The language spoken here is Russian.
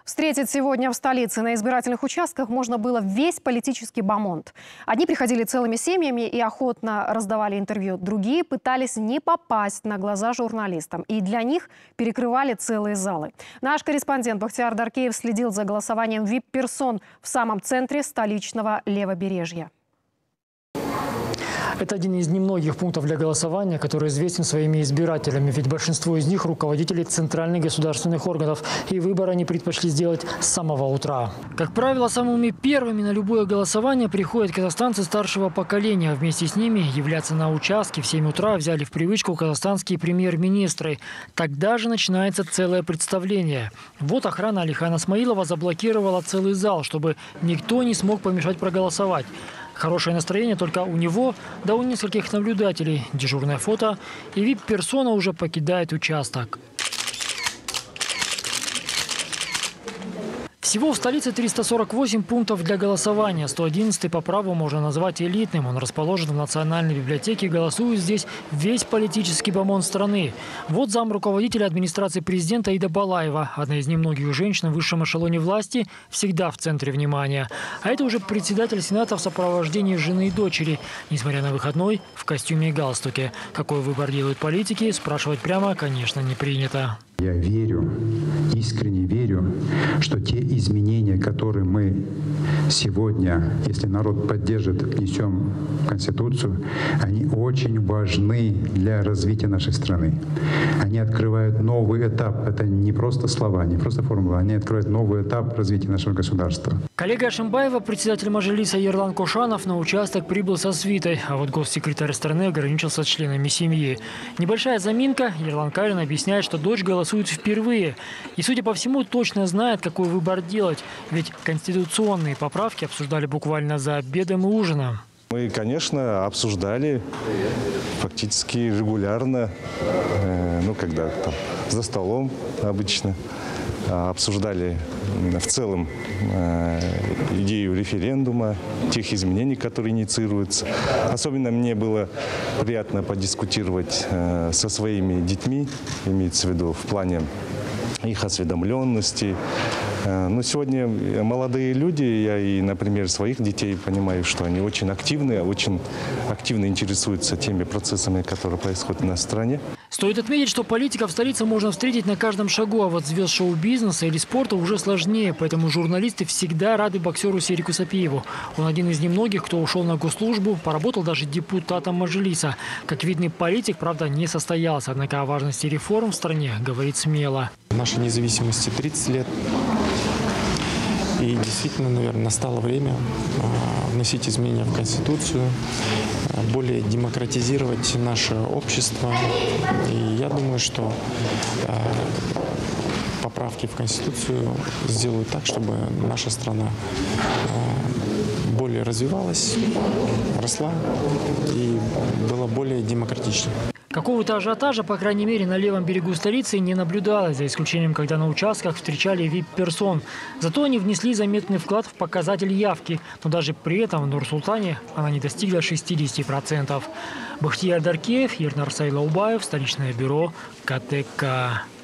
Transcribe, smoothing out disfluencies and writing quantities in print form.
Встретить сегодня в столице на избирательных участках можно было весь политический бомонд. Одни приходили целыми семьями и охотно раздавали интервью. Другие пытались не попасть на глаза журналистам. И для них перекрывали целые залы. Наш корреспондент Бахтияр Даркеев следил за голосованием вип-персон в самом центре столичного левобережья. Это один из немногих пунктов для голосования, который известен своими избирателями. Ведь большинство из них – руководители центральных государственных органов. И выбор они предпочли сделать с самого утра. Как правило, самыми первыми на любое голосование приходят казахстанцы старшего поколения. Вместе с ними являться на участке в 7 утра взяли в привычку казахстанские премьер-министры. Тогда же начинается целое представление. Вот охрана Алихана Смаилова заблокировала целый зал, чтобы никто не смог помешать проголосовать. Хорошее настроение только у него, да у нескольких наблюдателей. Дежурное фото, и вип-персона уже покидает участок. Всего в столице 348 пунктов для голосования. 111 по праву можно назвать элитным. Он расположен в Национальной библиотеке. Голосует здесь весь политический бомонд страны. Вот зам руководителя администрации президента Ида Балаева. Одна из немногих женщин в высшем эшелоне власти, всегда в центре внимания. А это уже председатель Сената в сопровождении жены и дочери. Несмотря на выходной, в костюме и галстуке. Какой выбор делают политики, спрашивать прямо, конечно, не принято. Я верю, искренне верю, что те изменения, которые мы сегодня, если народ поддержит, внесем в Конституцию, они очень важны для развития нашей страны. Они открывают новый этап. Это не просто слова, не просто формула. Они открывают новый этап развития нашего государства. Коллега Ашимбаева, председатель Мажилиса Ерлан Кошанов, на участок прибыл со свитой. А вот госсекретарь страны ограничился членами семьи. Небольшая заминка. Ерлан Карин объясняет, что дочь голосует впервые. И, судя по всему, точно знает, какой выбор делать. Ведь конституционные поправки обсуждали буквально за обедом и ужином. Мы, конечно, обсуждали фактически регулярно, когда там за столом обычно. Обсуждали в целом идею референдума, тех изменений, которые инициируются. Особенно мне было приятно подискутировать со своими детьми, имеется в виду в плане их осведомленности. Но сегодня молодые люди, я и, например, своих детей понимаю, что они очень активно интересуются теми процессами, которые происходят в стране. Стоит отметить, что политиков в столице можно встретить на каждом шагу, а вот звезд шоу-бизнеса или спорта уже сложнее. Поэтому журналисты всегда рады боксеру Серику Сапиеву. Он один из немногих, кто ушел на госслужбу, поработал даже депутатом Мажилиса. Как видный политик, правда, не состоялся. Однако о важности реформ в стране говорит смело. Нашей независимости 30 лет. И действительно, наверное, настало время вносить изменения в Конституцию, более демократизировать наше общество. И я думаю, что поправки в Конституцию сделают так, чтобы наша страна более развивалась, росла и была более демократичной. Какого-то ажиотажа, по крайней мере, на левом берегу столицы не наблюдалось, за исключением, когда на участках встречали вип-персон. Зато они внесли заметный вклад в показатель явки. Но даже при этом в Нур-Султане она не достигла 60%. Бахтияр Даркеев, Ернар Сайлаубаев, столичное бюро КТК.